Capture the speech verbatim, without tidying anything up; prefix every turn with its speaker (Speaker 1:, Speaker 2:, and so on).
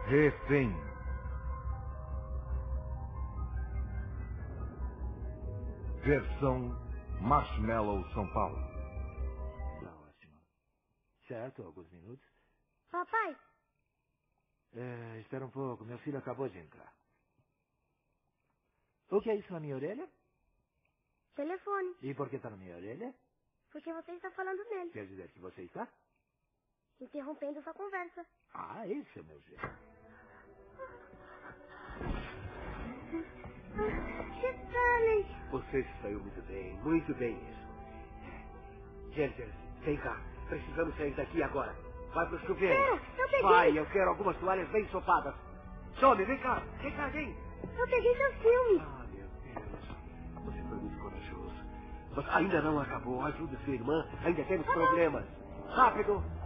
Speaker 1: Refém. Versão Marshmallow São Paulo.
Speaker 2: Tá ótimo. Certo, alguns minutos.
Speaker 3: Papai,
Speaker 2: É, espera um pouco, meu filho acabou de entrar. O que é isso na minha orelha?
Speaker 3: telefone.
Speaker 2: E por que está na minha orelha?
Speaker 3: Porque você está falando nele.
Speaker 2: Quer dizer que você está?
Speaker 3: Interrompendo sua conversa.
Speaker 2: Ah, esse é o meu jeito.
Speaker 3: Stanley.
Speaker 4: Você se saiu muito bem, muito bem isso. Jennifer, vem cá. Precisamos sair daqui agora. Vai pro chuveiro.
Speaker 3: Espera, eu peguei.
Speaker 4: Vai, eu quero algumas toalhas bem sopadas. Some, vem cá. Vem cá, vem.
Speaker 3: Eu peguei seu filme.
Speaker 4: Ah, meu Deus. Você foi muito corajoso. Mas ainda não acabou. Ajude sua irmã. Ainda temos problemas. Rápido.